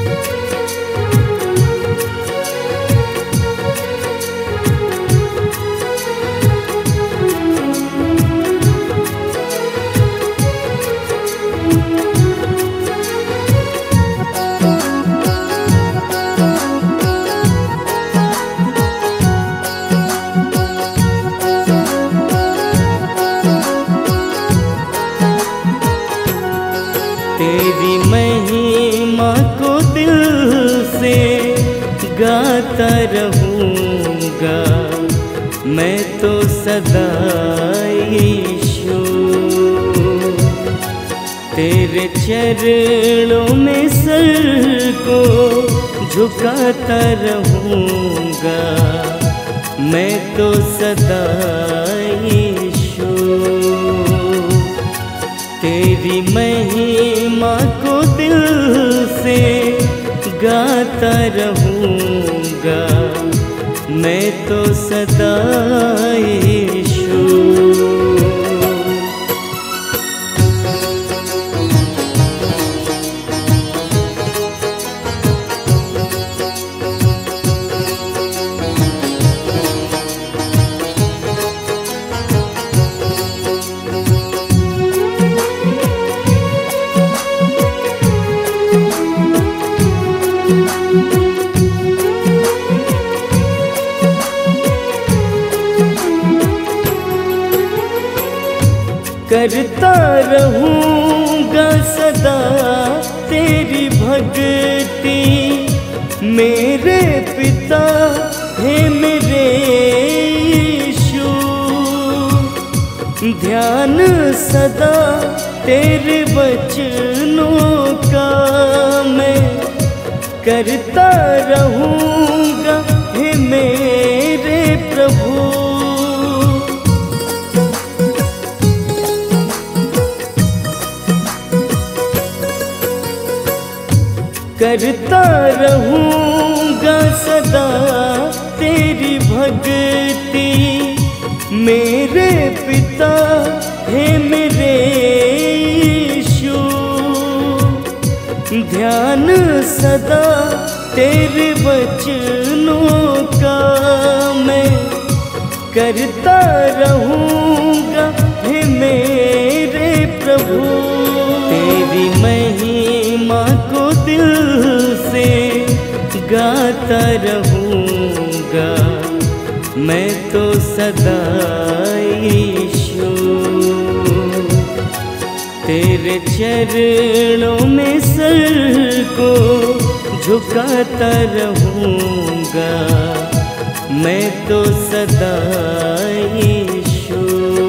तेरी महिमा को दिल से गाता रहूँगा मैं तो सदा यीशु। तेरे चरणों में सर को झुकाता रहूँगा मैं तो सदा यीशु। तेरी महिमा को दिल से गाता रहूँगा मैं तो सदा यीशु। करता रहूँगा सदा तेरी भक्ति मेरे पिता है मेरे यीशु। ध्यान सदा तेरे वचनों का मैं करता रहूँगा हे मेरे प्रभु। करता रहूँगा सदा तेरी भक्ति मेरे पिता है मेरे यीशु। ध्यान सदा तेरे वचनों का मैं करता रहूँगा हे मेरे प्रभु। तेरी महिमा को दिल से गाता रहूँगा मैं तो सदा यीशु। तेरे चरणों में सर को झुकाता रहूँगा मैं तो सदा यीशु।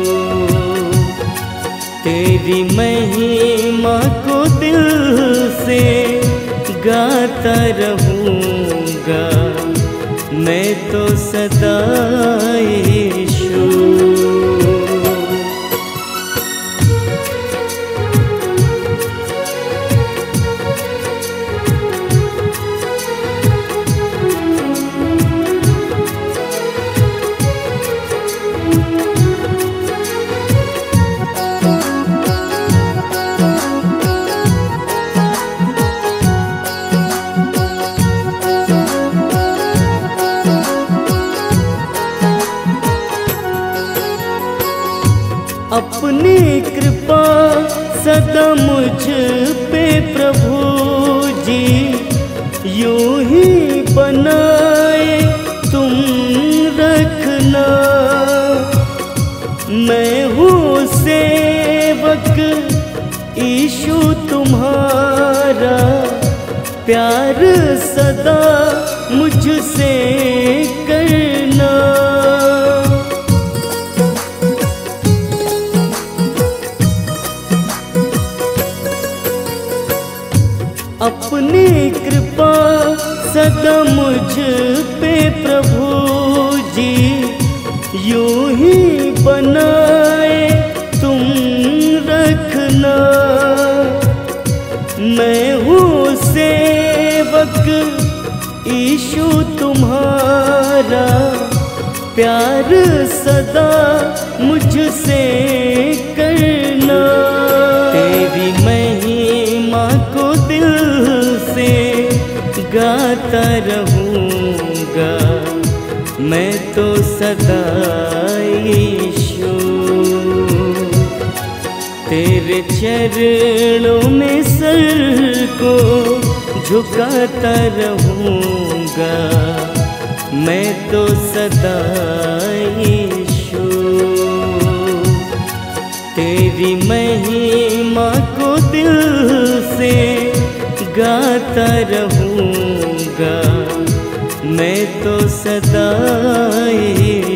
तेरी महिमा को दिल से गाता रहूँगा मैं तो सदा यीशु। अपनी कृपा सदा मुझ पे प्रभु जी यूं ही बनाए तुम रखना। मैं हूँ सेवक यीशु तुम्हारा प्यार सदा मुझसे करना। अपनी कृपा सदा मुझ पे प्रभु जी यूं ही बनाए तुम रखना। मैं हूँ सेवक यीशु तुम्हारा प्यार सदा मुझसे करना। तेरी महिमा को दिल से गाता रहूँगा मैं तो सदा यीशु। तेरे चरणों में सर को झुकाता रहूँगा मैं तो सदा यीशु। तेरी महिमा को दिल से गाता रहूँगा मैं तो सदा